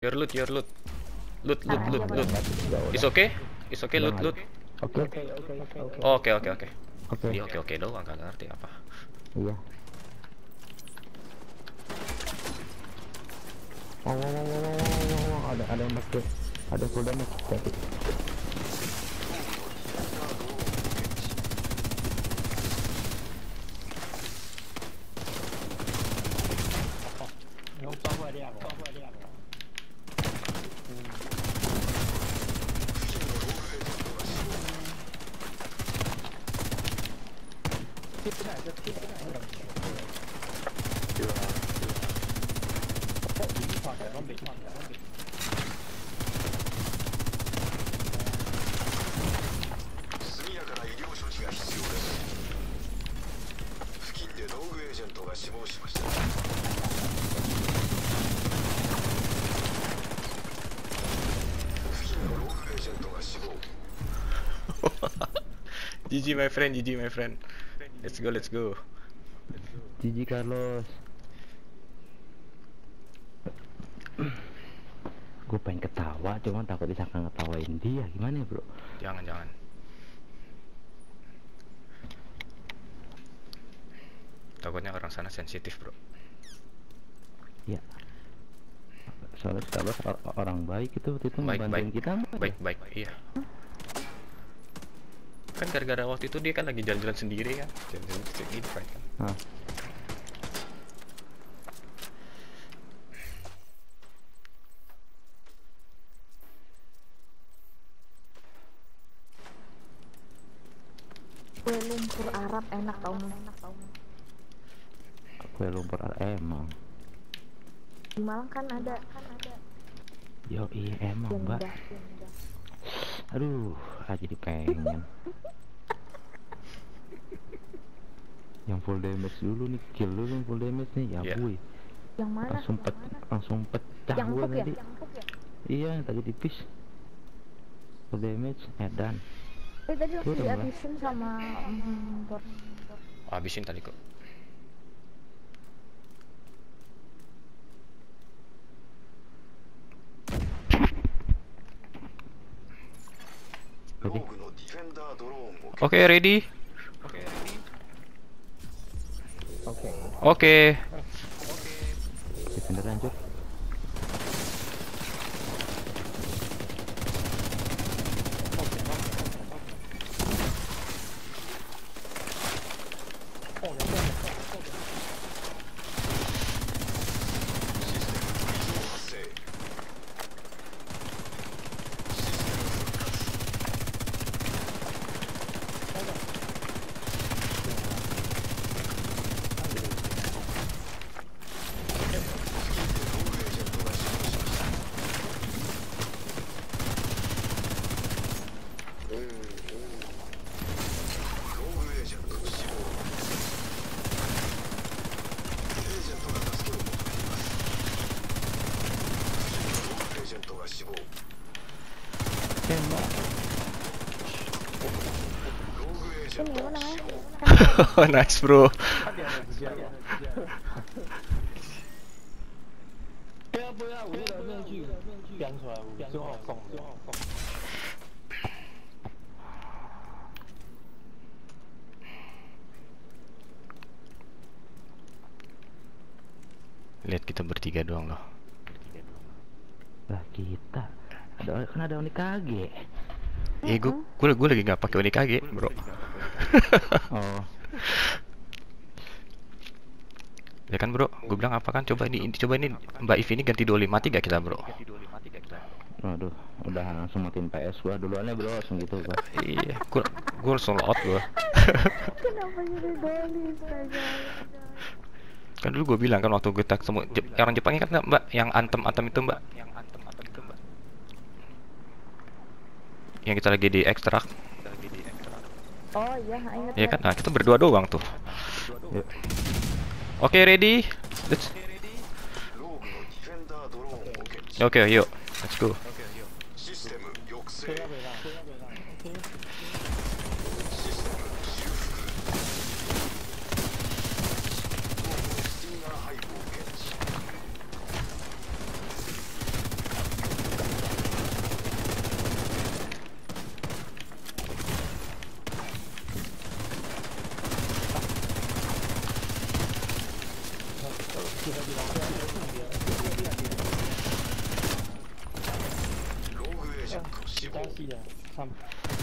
Your loot. Loot. Udah. It's okay? It's okay, loot. Oke. Oke. Oke. Iya, oke doang, gak ngerti apa. Iya. Wow. Ada yang pakai. Ada full damage tapi. GG my friend. Let's go. GG Carlos. Gue pengen ketawa, cuman takut disangka ngetawain dia. Gimana ya, bro? Jangan. Takutnya orang sana sensitif, bro. Ya. Soalnya Carlos orang baik itu waktu itu ngebantuin kita. Baik, iya. Kan gara-gara waktu itu dia kan lagi jalan-jalan sendiri kan. Jalan-jalan sendiri kan. Kue lumpur Arab enak tau. Kue lumpur emang. Di Malang kan ada. Yo iya emang mbak. Aduh, jadi pengen. Yang full damage dulu nih, kill dulu yang full damage nih, ya Yeah. boy. Yang mana? Langsung pecah Yang gua empuk ya? tadi. Iya, tadi tipis. Full damage, edan. Tadi langsung Udah, Mbak. dihabisin sama Habisin tadi kok. Jadi, Oke, ready? Oke. defender lanjut. ini apa namanya? Nice, bro. Lihat kita bertiga doang loh. Lah kita. Ada Onikage. Gue lagi nggak pakai Onikage, bro. Oh. Ya kan, bro? Gue bilang apa kan? Coba ini Mbak Ivi ini ganti doli, mati gak kita, bro? Waduh, udah langsung matiin PS gua duluan ya, bro, langsung gitu gua. Iya, gue langsung out gue. Kenapa jadi doli saja? Kan dulu gue bilang kan waktu kita ketemu orang Jepangnya kan Mbak, yang antem itu Mbak. Yang kita lagi di ekstrak. Oh iya, ingat. Iya kan? Nah, kita berdua doang tuh. Oke, ready? Oke, yuk. Let's go. kita bilang dia dia dia dia kasih ya sampai